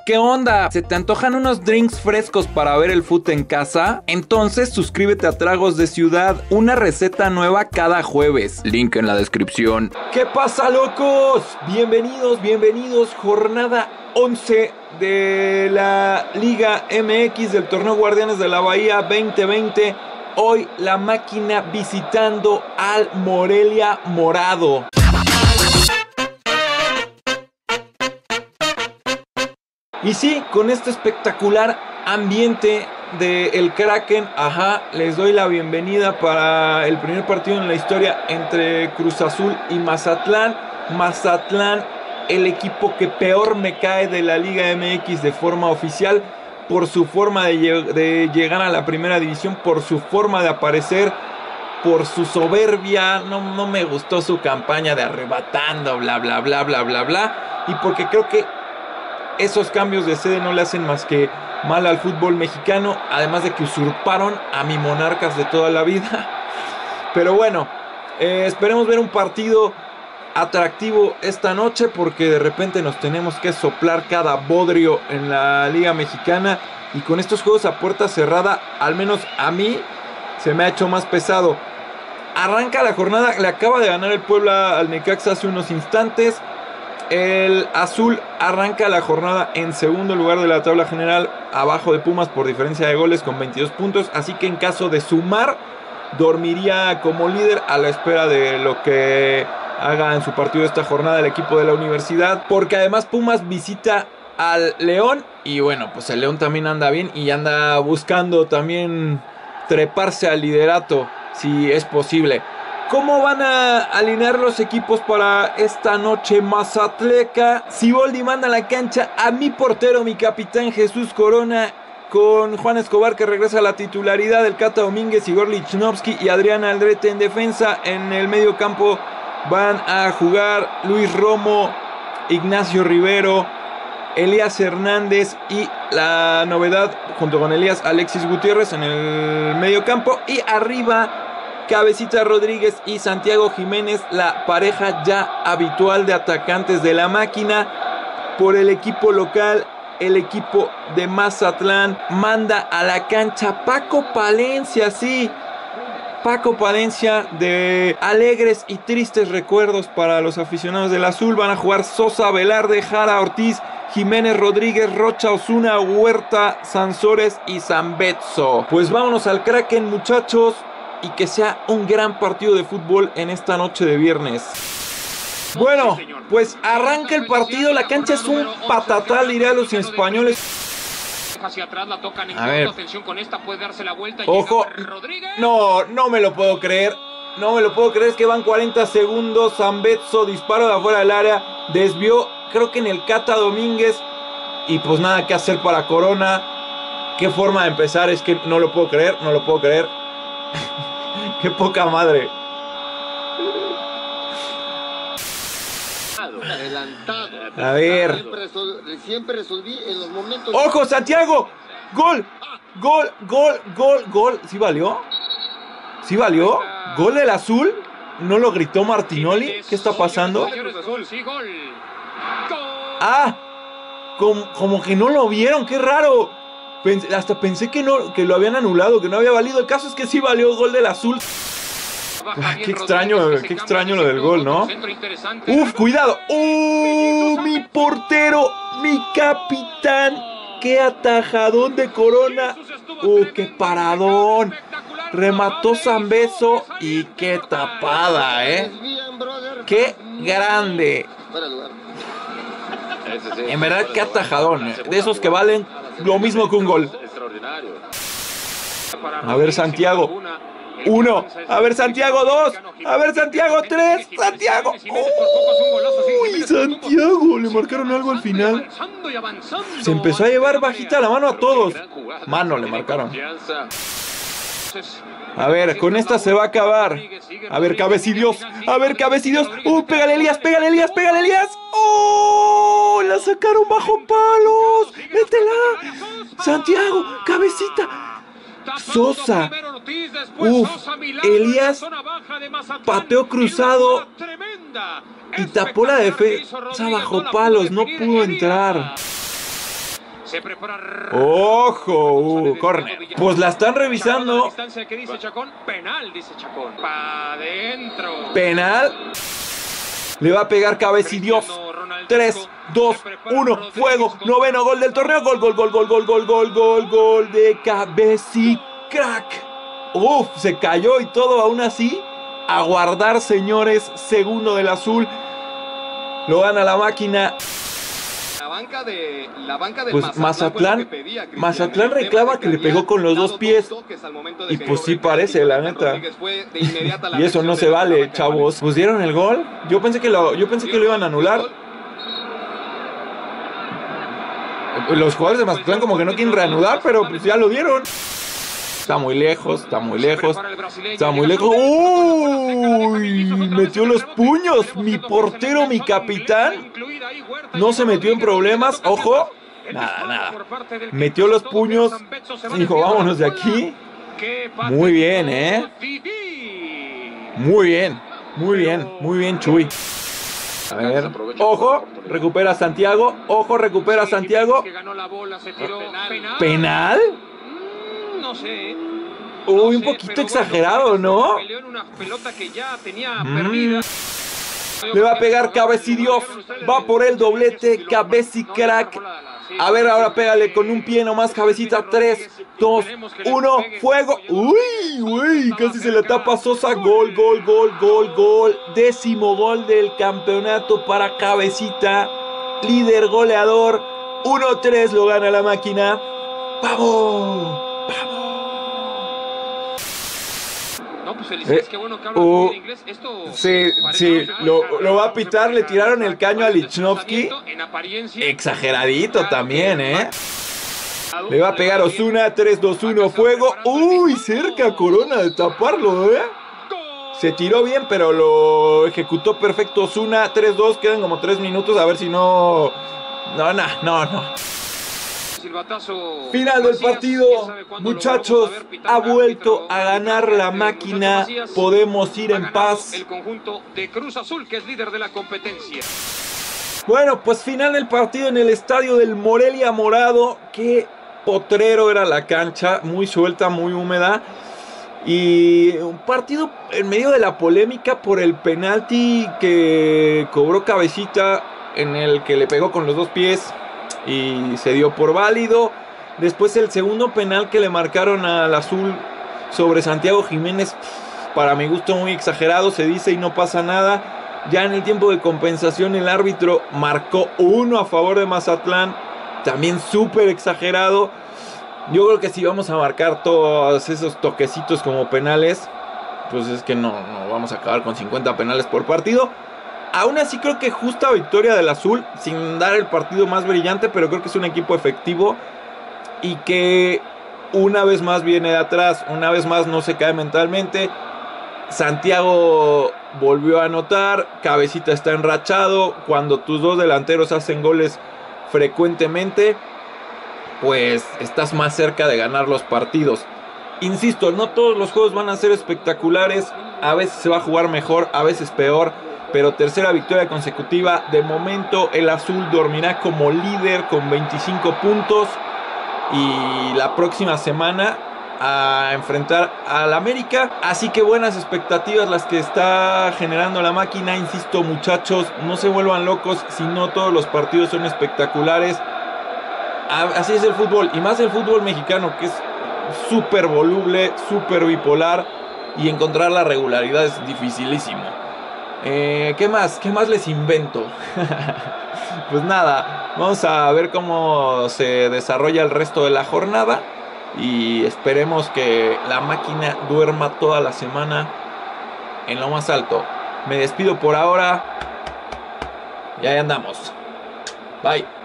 ¿qué onda? ¿Se te antojan unos drinks frescos para ver el fut en casa? Entonces suscríbete a Tragos de Ciudad, una receta nueva cada jueves. Link en la descripción. ¿Qué pasa, locos? Bienvenidos, jornada 11 de la Liga MX del Torneo Guardianes de la Bahía 2020. Hoy la máquina visitando al Morelia Morado. Y sí, con este espectacular ambiente del Kraken, les doy la bienvenida para el primer partido en la historia entre Cruz Azul y Mazatlán. Mazatlán, el equipo que peor me cae de la Liga MX de forma oficial, por su forma de llegar a la primera división, por su forma de aparecer, por su soberbia. No me gustó su campaña de arrebatando, bla, y porque creo que esos cambios de sede no le hacen más que mal al fútbol mexicano, además de que usurparon a mi Monarcas de toda la vida. Pero bueno, esperemos ver un partido atractivo esta noche, porque de repente nos tenemos que soplar cada bodrio en la Liga Mexicana, y con estos juegos a puerta cerrada, al menos a mí, se me ha hecho más pesado. Arranca la jornada, le acaba de ganar el Puebla al Necaxa hace unos instantes. El Azul arranca la jornada en segundo lugar de la tabla general, abajo de Pumas por diferencia de goles con 22 puntos. Así que en caso de sumar, dormiría como líder a la espera de lo que haga en su partido esta jornada el equipo de la Universidad. Porque además Pumas visita al León, y bueno, pues el León también anda bien y anda buscando también treparse al liderato, si es posible. ¿Cómo van a alinear los equipos para esta noche mazatleca? Siboldi manda a la cancha a mi portero, mi capitán Jesús Corona, con Juan Escobar, que regresa a la titularidad, el Cata Domínguez, Igor Lichnowsky y Adrián Aldrete en defensa. En el medio campo van a jugar Luis Romo, Ignacio Rivero, Elías Hernández y la novedad, junto con Elías, Alexis Gutiérrez en el medio campo. Y arriba, Cabecita Rodríguez y Santiago Jiménez, la pareja ya habitual de atacantes de la máquina. Por el equipo local, el equipo de Mazatlán, manda a la cancha Paco Palencia, sí. Paco Palencia, de alegres y tristes recuerdos para los aficionados del Azul. Van a jugar Sosa, Velarde, Jara, Ortiz, Jiménez, Rodríguez, Rocha, Osuna, Huerta, Sansores y Zambetso. Pues vámonos al Kraken, muchachos, y que sea un gran partido de fútbol en esta noche de viernes. Bueno, pues arranca el partido. La cancha es un patatal, dirían los españoles. A ver, ojo, no me lo puedo creer. Es que van 40 segundos. Zambetso, disparo de afuera del área, desvió, creo que en el Cata Domínguez, y pues nada que hacer para Corona. Qué forma de empezar, es que no lo puedo creer. Qué poca madre. A ver. Siempre resolví en los momentos. ¡Ojo, Santiago! ¡Gol! ¿Sí valió? ¿Gol del Azul? ¿No lo gritó Martinoli? ¿Qué está pasando? Como que no lo vieron, qué raro. Hasta pensé que lo habían anulado, que no había valido. El caso es que sí valió gol del Azul. Qué extraño lo del gol, ¿no? ¡Uf, cuidado! Mi portero, mi capitán. ¡Qué atajadón de Corona! ¡Qué paradón! Remató Zambetso y qué tapada, ¡Qué grande! En verdad, qué atajadón, de esos que valen lo mismo que un gol. A ver, Santiago. 1. A ver, Santiago. 2. A ver, Santiago. 3. Santiago. ¡Uy, Santiago! Le marcaron algo al final. Se empezó a llevar bajita la mano a todos. Mano le marcaron. A ver, con esta se va a acabar. A ver, Cabecidios. Pégale, Elías. La sacaron bajo palos. Métela. Santiago, cabecita. Sosa. Elías pateó cruzado y tapó la defensa bajo palos. No pudo entrar. Se prepara. ¡Ojo! Córner. Pues la están revisando. Distancia que dice Chacón. Penal, dice Chacón. Pa' adentro. Penal. Le va a pegar Cabecidios. 3, 2, 1, fuego. Noveno gol del torneo. Gol, gol, gol, gol, gol, gol, gol, gol, gol de Cabecicrack. Uf, se cayó y todo, aún así. A guardar, señores. Segundo del azul. Lo gana la máquina. La banca del Pues Mazatlán reclama que le pegó con los dos pies. Y pues sí parece, la neta. Y eso no se vale, chavos. Pues dieron el gol. Yo pensé que lo iban a anular. Los jugadores de Mazatlán como que no quieren reanudar, pero pues ya lo dieron. Está muy lejos, está muy lejos. Está muy lejos. ¡Uy! Metió los puños. Mi portero, mi capitán. No se metió en problemas. Ojo. Nada, nada. Metió los puños. Dijo, vámonos de aquí. Muy bien, Muy bien. Muy bien. Muy bien, Chuy. A ver. Ojo. Recupera Santiago. Ojo, recupera Santiago. ¿Penal? No sé. Uy, un poquito exagerado, ¿no? Le va a pegar Cabecidios. Va por el doblete. Cabecicrack. A ver, ahora pégale con un pie nomás, Cabecita. 3, 2, 1. ¡Fuego! ¡Uy! ¡Uy! Casi se le tapa Sosa. Gol, gol, gol, gol, gol. 10º gol del campeonato para Cabecita. Líder goleador. 1-3 lo gana la máquina. ¡Vamos! No, pues felicidades, qué bueno que hablas bien inglés. Esto sí, lo va a pitar. Le tiraron el caño a Lichnowsky. Exageradito también, Le va a pegar Osuna. 3, 2, 1, fuego. Uy, cerca Corona de taparlo, Se tiró bien, pero lo ejecutó perfecto Osuna. 3-2, quedan como 3 minutos. A ver si no. No. Final del partido, muchachos, ha vuelto a ganar la máquina, podemos ir en paz. El conjunto de Cruz Azul, que es líder de la competencia. Bueno, pues final del partido en el estadio del Morelia Morado. Qué potrero era la cancha, muy suelta, muy húmeda. Y un partido en medio de la polémica por el penalti que cobró Cabecita, en el que le pegó con los dos pies y se dio por válido. Después el segundo penal que le marcaron al azul sobre Santiago Jiménez, para mi gusto muy exagerado, se dice y no pasa nada. Ya en el tiempo de compensación el árbitro marcó 1 a favor de Mazatlán, también súper exagerado. Yo creo que si vamos a marcar todos esos toquecitos como penales, pues es que no vamos a acabar con 50 penales por partido. Aún así creo que justa victoria del azul, sin dar el partido más brillante, pero creo que es un equipo efectivo y que una vez más viene de atrás, una vez más no se cae mentalmente. Santiago volvió a anotar, Cabecita está enrachado. Cuando tus dos delanteros hacen goles frecuentemente, pues estás más cerca de ganar los partidos. Insisto, no todos los juegos van a ser espectaculares, a veces se va a jugar mejor, a veces peor. Pero tercera victoria consecutiva. De momento el azul dormirá como líder con 25 puntos. Y la próxima semana a enfrentar al América. Así que buenas expectativas las que está generando la máquina. Insisto, muchachos, no se vuelvan locos si no todos los partidos son espectaculares. Así es el fútbol. Y más el fútbol mexicano, que es súper voluble, súper bipolar. Y encontrar la regularidad es dificilísimo. ¿Qué más les invento? Pues nada, vamos a ver cómo se desarrolla el resto de la jornada y esperemos que la máquina duerma toda la semana en lo más alto. Me despido por ahora y ahí andamos. Bye.